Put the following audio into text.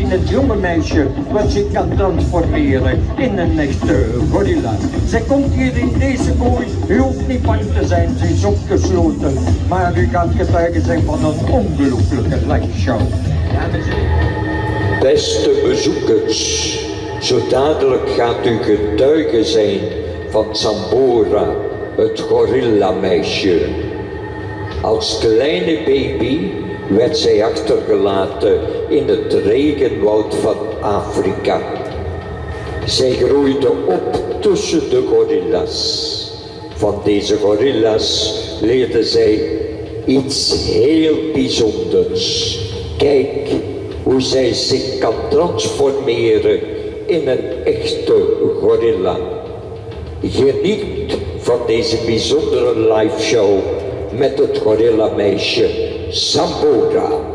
zien het jonge meisje wat zich kan transformeren in een echte gorilla. Zij komt hier in deze kooi, u hoeft niet bang te zijn, ze is opgesloten. Maar u gaat getuige zijn van een ongelooflijke liveshow. Beste bezoekers, zo dadelijk gaat u getuige zijn van Sambora, het gorillameisje. Als kleine baby werd zij achtergelaten in het regenwoud van Afrika. Zij groeide op tussen de gorilla's. Van deze gorilla's leerde zij iets heel bijzonders. Kijk hoe zij zich kan transformeren in een echte gorilla. Geniet van deze bijzondere live show met het gorilla meisje Sambora.